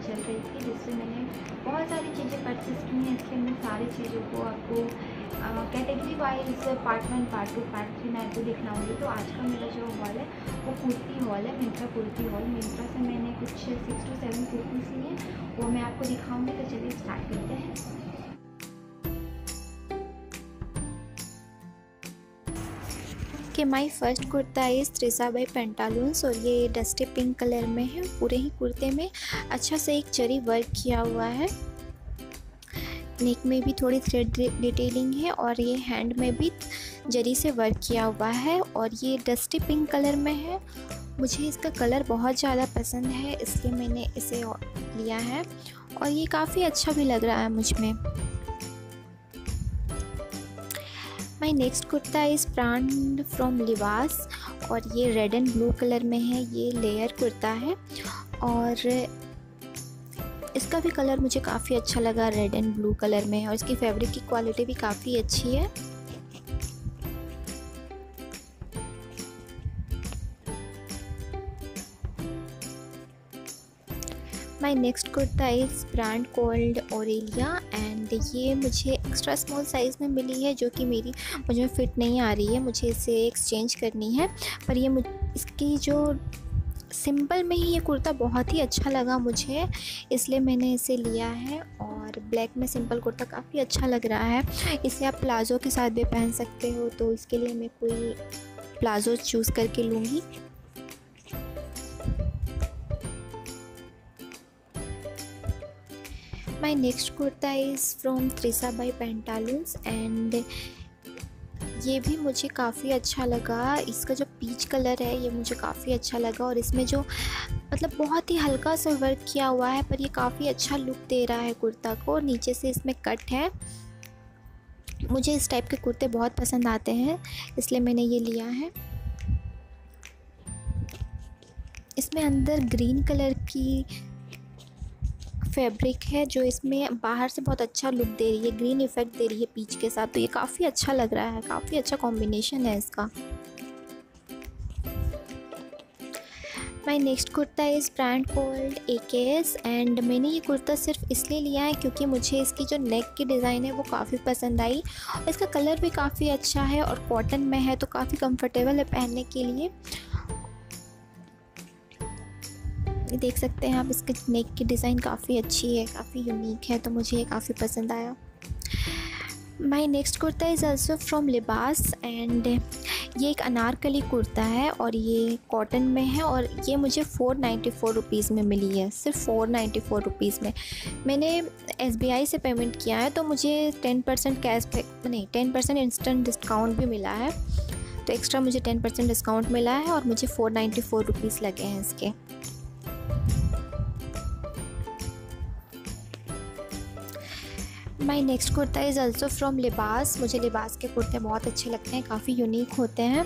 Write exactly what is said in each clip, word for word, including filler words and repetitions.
चल रही थी, जिससे मैंने बहुत सारी चीज़ें परचेज़ की हैं। इसलिए मैं सारी चीज़ों को आपको category wise part one, part two, part three मैं आपको दिखलाऊँगी। तो आज का मेरा जो हॉल है वो कुर्ती हॉल है, मिंत्रा कुर्ती हॉल। मिंत्रा से मैंने कुछ सिक्स टू सेवन कुर्तीज़ ली हैं, वो मैं आपको दिखाऊँगी। तो चलिए स्टार्ट करते हैं। कि my first kurta is Trisa by Pantaloons और ये डस्टी पिंक कलर में है। पूरे ही कुर्ते में अच्छा से एक जरी वर्क किया हुआ है, नेक में भी थोड़ी थ्रेड डिटेलिंग है और ये हैंड में भी जरी से वर्क किया हुआ है और ये डस्टी पिंक कलर में है। मुझे इसका कलर बहुत ज़्यादा पसंद है, इसलिए मैंने इसे लिया है और ये काफ़ी अच्छा भी लग रहा है मुझ में। My next kurta is brand from Libas और ये रेड एंड ब्लू कलर में है। ये लेयर कुर्ता है और इसका भी कलर मुझे काफ़ी अच्छा लगा, रेड एंड ब्लू कलर में है और इसकी फैब्रिक की क्वालिटी भी काफ़ी अच्छी है। My next kurta is brand called Aurelia and ये मुझे एक्स्ट्रा स्मॉल साइज़ में मिली है, जो कि मेरी मुझे फिट नहीं आ रही है, मुझे इसे एक्सचेंज करनी है। पर ये मुझ इसकी जो सिंपल में ही ये कुर्ता बहुत ही अच्छा लगा मुझे, इसलिए मैंने इसे लिया है और ब्लैक में सिंपल कुर्ता काफ़ी अच्छा लग रहा है। इसे आप प्लाज़ो के साथ भी पहन सकते हो, तो इसके लिए मैं कोई प्लाज़ो चूज़ करके लूँगी। My next kurta is from Trisa by Pantaloons and ये भी मुझे काफ़ी अच्छा लगा। इसका जो पीच कलर है ये मुझे काफ़ी अच्छा लगा और इसमें जो मतलब बहुत ही हल्का सा वर्क किया हुआ है, पर ये काफ़ी अच्छा लुक दे रहा है कुर्ता को। नीचे से इसमें कट है, मुझे इस टाइप के कुर्ते बहुत पसंद आते हैं, इसलिए मैंने ये लिया है। इसमें अंदर ग्रीन कलर की फैब्रिक है जो इसमें बाहर से बहुत अच्छा लुक दे रही है, ग्रीन इफेक्ट दे रही है पीच के साथ, तो ये काफ़ी अच्छा लग रहा है, काफ़ी अच्छा कॉम्बिनेशन है इसका। My next kurta is brand called A K S and मैंने ये कुर्ता सिर्फ इसलिए लिया है क्योंकि मुझे इसकी जो नेक की डिज़ाइन है वो काफ़ी पसंद आई और इसका कलर भी काफ़ी अच्छा है और कॉटन में है, तो काफ़ी कंफर्टेबल है पहनने के लिए। देख सकते हैं आप, इसके नेक की डिज़ाइन काफ़ी अच्छी है, काफ़ी यूनिक है, तो मुझे ये काफ़ी पसंद आया। My next kurta is also from Libas and ये एक अनारकली कुर्ता है और ये कॉटन में है और ये मुझे फ़ोर नाइन्टी फ़ोर रुपीज़ में मिली है, सिर्फ फ़ोर नाइन्टी फ़ोर रुपीज़ में। मैंने एस बी आई से पेमेंट किया है, तो मुझे टेन परसेंट कैशबैक नहीं टेन परसेंट इंस्टेंट डिस्काउंट भी मिला है, तो एक्स्ट्रा मुझे टेन परसेंट डिस्काउंट मिला है और मुझे फ़ोर नाइन्टी फ़ोर रुपीज़ लगे हैं इसके। My next kurta is also from Libas. मुझे लिबास के कुर्ते बहुत अच्छे लगते हैं, काफ़ी यूनिक होते हैं।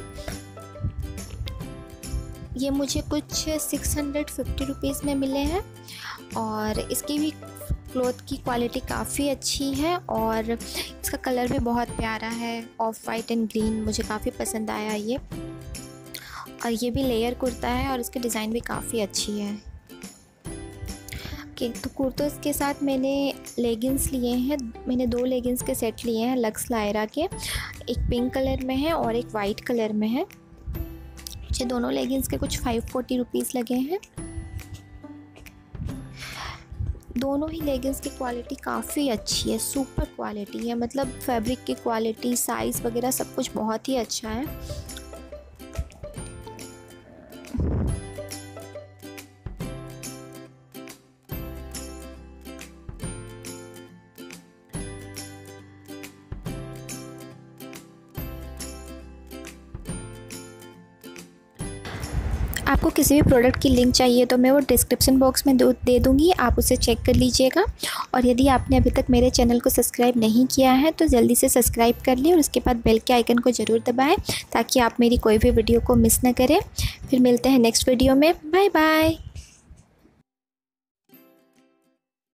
ये मुझे कुछ सिक्स हंड्रेड फिफ्टी रुपीज़ में मिले हैं और इसकी भी क्लॉथ की क्वालिटी काफ़ी अच्छी है और इसका कलर भी बहुत प्यारा है, ऑफ वाइट एंड ग्रीन, मुझे काफ़ी पसंद आया ये। और ये भी लेयर कुर्ता है और इसकी डिज़ाइन भी काफ़ी अच्छी है। ओके, तो कुर्तों के साथ मैंने लेगिंग्स लिए हैं, मैंने दो लेगिंग्स के सेट लिए हैं लक्स लायरा के, एक पिंक कलर में है और एक वाइट कलर में है। मुझे दोनों लेगिंग्स के कुछ फाइव फोर्टी रुपीज़ लगे हैं। दोनों ही लेगिंग्स की क्वालिटी काफ़ी अच्छी है, सुपर क्वालिटी है, मतलब फैब्रिक की क्वालिटी, साइज़ वगैरह सब कुछ बहुत ही अच्छा है। आपको किसी भी प्रोडक्ट की लिंक चाहिए तो मैं वो डिस्क्रिप्शन बॉक्स में दे दूँगी, आप उसे चेक कर लीजिएगा। और यदि आपने अभी तक मेरे चैनल को सब्सक्राइब नहीं किया है तो जल्दी से सब्सक्राइब कर लें और उसके बाद बेल के आइकन को ज़रूर दबाएं ताकि आप मेरी कोई भी वीडियो को मिस ना करें। फिर मिलते हैं नेक्स्ट वीडियो में, बाय बाय।